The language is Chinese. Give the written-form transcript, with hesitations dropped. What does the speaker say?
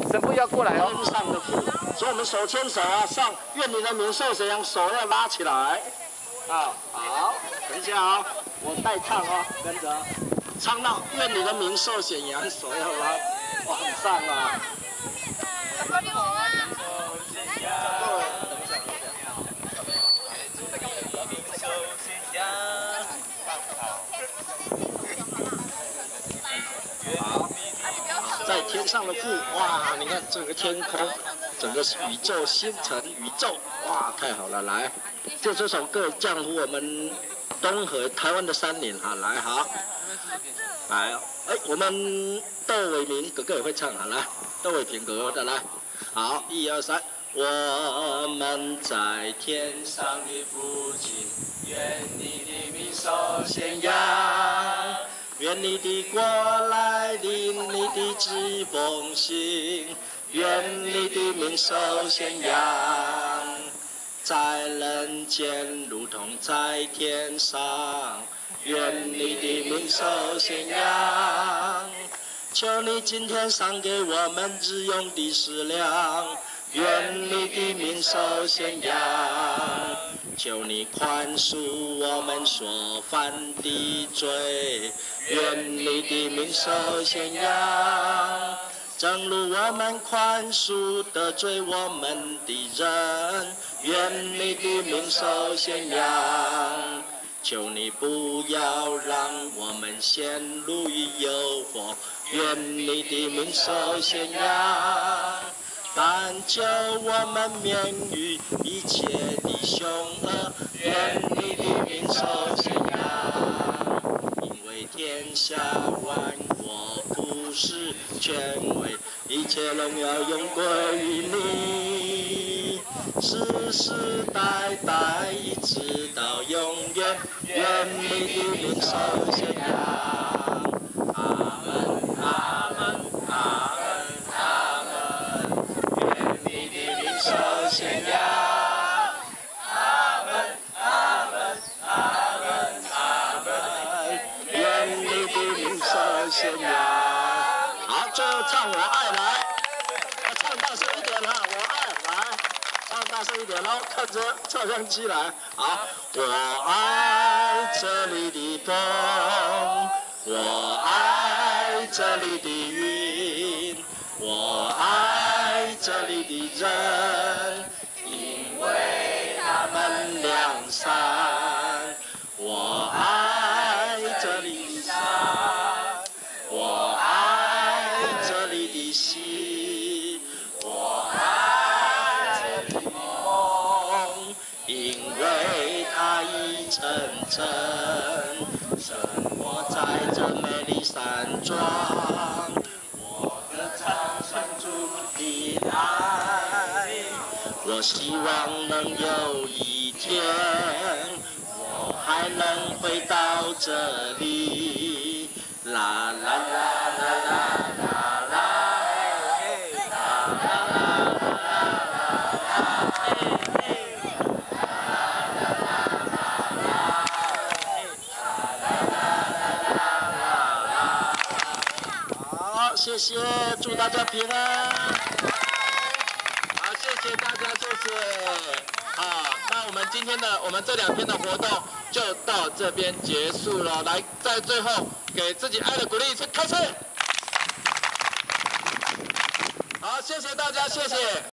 神父要过来哦。 天上的父，所以我们手牵手啊，上愿你的名受显扬，手要拉起来。啊，好，等一下啊、我带唱哦，跟着唱到愿你的名受显扬，手要拉往上啊。在天上的父，哇！你看整个天空，整个宇宙、星辰、宇宙，哇，太好了！来，就这首歌降福我们东河台湾的山林哈，来好，来，哎，我们窦伟明哥哥也会唱，好来，窦伟平哥哥的来，好，1、2、3，我们在天上的父亲，愿你的名受显扬。愿你的国来临，你的旨意奉行，愿你的名受显扬，在人间如同在天上，愿你的名受显扬。求你今天赏给我们日用的食粮，愿你的名受显扬。求你宽恕我们所犯的罪，愿你的名受显扬。正如我们宽恕得罪我们的人，愿你的名受显扬。求你不要让我们陷入于诱惑，愿你的名受显扬。但求我们免于一切的凶恶，愿你的名受显扬。因为天下万国不是权威，一切荣耀永归于你，世世代代一直到永远，愿你的名受显扬。阿门，阿门，阿门。显扬，阿门，阿门，阿门，阿门，愿你的名受显扬。好，最后唱我爱来，唱大声一点哈，我爱来，唱大声一点喽，看着照相机来。好，我爱这里的风，我爱这里的云，我爱这里的人。良善，我爱这里的山，我爱这里的溪，我爱这里的梦，因为它已成真，生活在这美丽山庄，我歌唱唱出的爱，我希望能有一天，我还能回到这里，啦啦啦啦啦啦啦，啦啦啦啦。好，谢谢，祝大家平安。好，谢谢大家，谢谢。那我们今天的我们这2天的活动就到这边结束了。来，在最后给自己爱的鼓励一次，开始。好，谢谢大家，谢谢。